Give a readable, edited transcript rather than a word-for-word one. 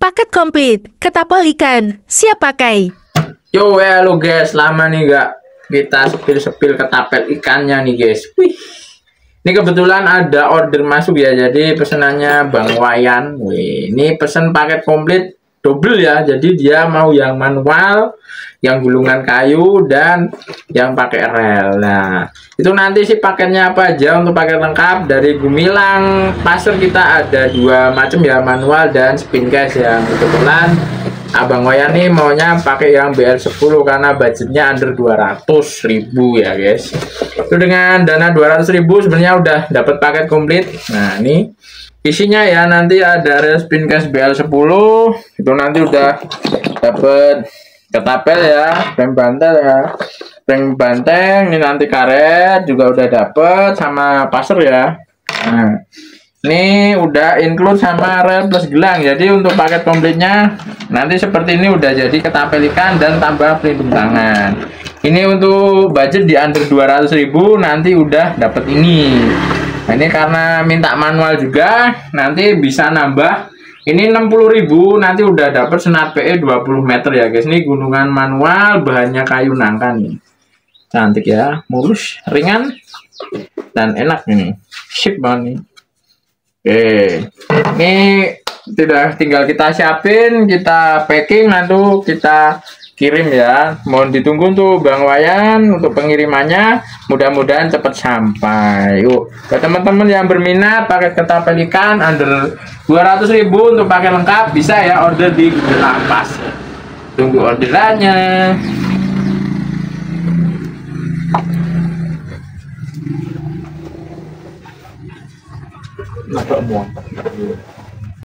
Paket komplit, ketapel ikan, siap pakai. Yo, halo guys, lama nih gak kita sepil-sepil ketapel ikannya nih guys. Wih, ini kebetulan ada order masuk ya, jadi pesenannya Bang Wayan. Wih, ini pesen paket komplit double ya, jadi dia mau yang manual, yang gulungan kayu, dan yang pakai rel. Nah, itu nanti sih paketnya apa aja. Untuk paket lengkap dari Gumilang Pasir kita ada dua macam ya, manual dan spin case. Yang kebetulan Abang Wayan nih maunya pakai yang BL10 karena budgetnya under 200.000 ya guys. Itu dengan dana 200.000 sebenarnya udah dapat paket komplit. Nah, ini isinya ya, nanti ada rel spin case BL10, itu nanti udah dapat ketapel ya, rem bantal ya, rem banteng, ini nanti karet juga udah dapet sama pasir ya. Nah, ini udah include sama rel plus gelang. Jadi untuk paket komplitnya nanti seperti ini, udah jadi ketapel ikan dan tambah pelindung tangan. Ini untuk budget di under 200.000 nanti udah dapet ini. Nah, ini karena minta manual juga, nanti bisa nambah. Ini 60.000 nanti udah dapet senar PE 20 meter ya guys. Ini gunungan manual, bahannya kayu nangka nih. Cantik ya, mulus, ringan, dan enak ini. Sip banget nih. Oke, ini tinggal kita siapin, kita packing, nanti kita kirim ya. Mohon ditunggu untuk Bang Wayan untuk pengirimannya, mudah-mudahan cepat sampai. Yuk, buat teman-teman yang berminat paket ketapel ikan under 200.000 untuk paket lengkap, bisa ya order di Gumilang Pasir. Tunggu orderannya. Nggak muat.